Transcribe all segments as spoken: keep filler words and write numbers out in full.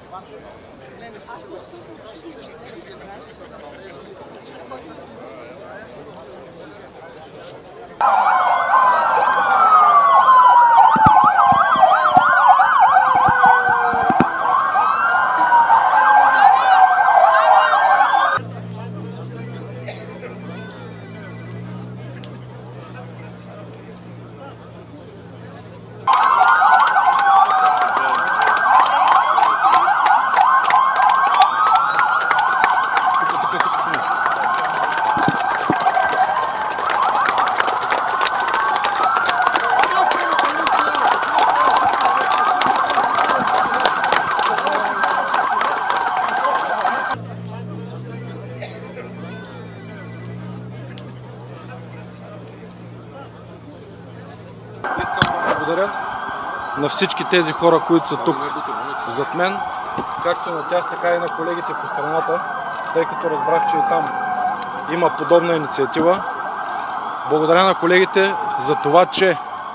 Искам да благодаря на всички тези хора, които са тук зад мен, както на тях, така и на колегите по страната, тъй като разбрах, че и там има подобна инициатива. Благодаря на колегите за това, че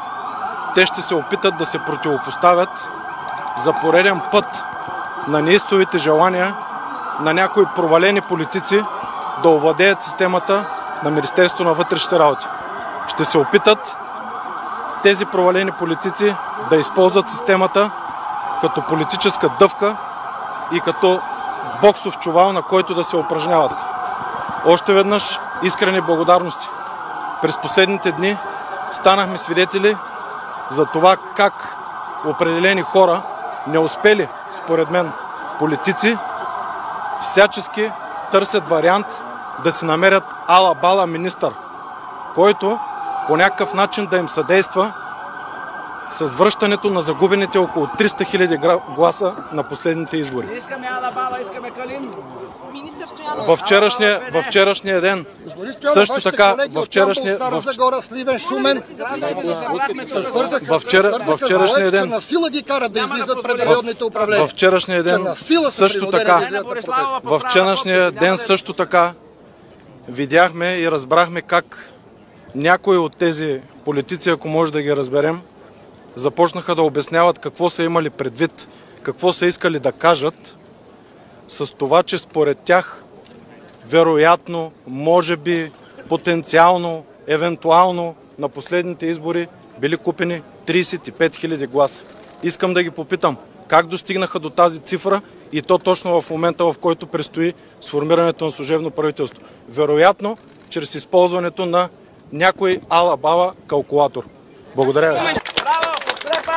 те ще се опитат да се противопоставят за пореден път на неистовите желания на някои провалени политици да овладеят системата на Министерството на вътрешните работи. Ще се опитат тези провалени политици да използват системата като политическа дъвка и като боксов чувал, на който да се упражняват. Още веднъж искрени благодарности. През последните дни станахме свидетели за това как определени хора, не успели, според мен, политици, всячески търсят вариант да си намерят ала-бала министър, който по някакъв начин да им съдейства с връщането на загубените около триста хиляди гласа на последните избори. Искаме ала-бала, искаме Калин. Във вчерашния, във вчерашния ден, също така, във вчерашния, във вчерашния ден, във вчерашния ден, също така, във вчерашния ден също така видяхме и разбрахме как някои от тези политици, ако може да ги разберем, започнаха да обясняват какво са имали предвид, какво са искали да кажат, с това, че според тях вероятно, може би, потенциално, евентуално на последните избори били купени трийсет и пет хиляди гласа. Искам да ги попитам, как достигнаха до тази цифра и то точно в момента, в който предстои сформирането на служебно правителство. Вероятно, чрез използването на някой ала-бала калкулатор. Благодаря ви. Браво, подкрепа!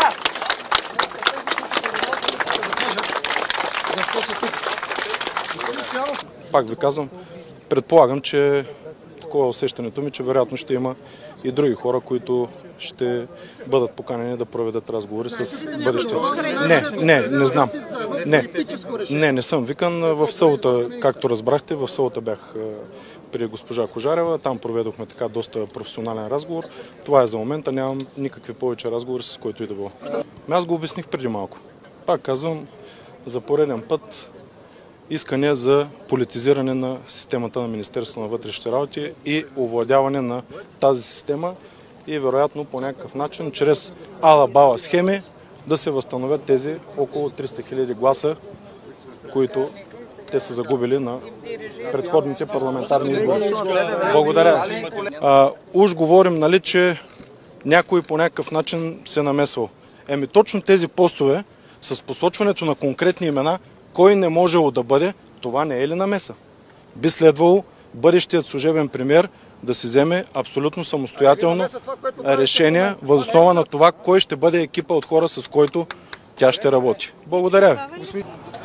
Пак ви казвам, предполагам, че такова е усещането ми, че вероятно ще има и други хора, които ще бъдат поканени да проведат разговори с бъдещите. Не, не, не знам. Не, не, не съм викан. В събота, както разбрахте, в събота бях при госпожа Кожарева. Там проведохме така доста професионален разговор. Това е за момента. Нямам никакви повече разговори с който и да било. Аз го обясних преди малко. Пак казвам, за пореден път искане за политизиране на системата на Министерството на вътрешните работи и овладяване на тази система и вероятно по някакъв начин, чрез ала-бала схеми, да се възстановят тези около триста хиляди гласа, които те са загубили на предходните парламентарни избори. Благодаря. А, уж говорим, нали, че някой по някакъв начин се намесвал. Еми точно тези постове, с посочването на конкретни имена, кой не можело да бъде, това не е ли намеса? Би следвало бъдещият служебен премиер да си вземе абсолютно самостоятелно решение въз основа на това, кой ще бъде екипа от хора, с който тя ще работи. Благодаря ви.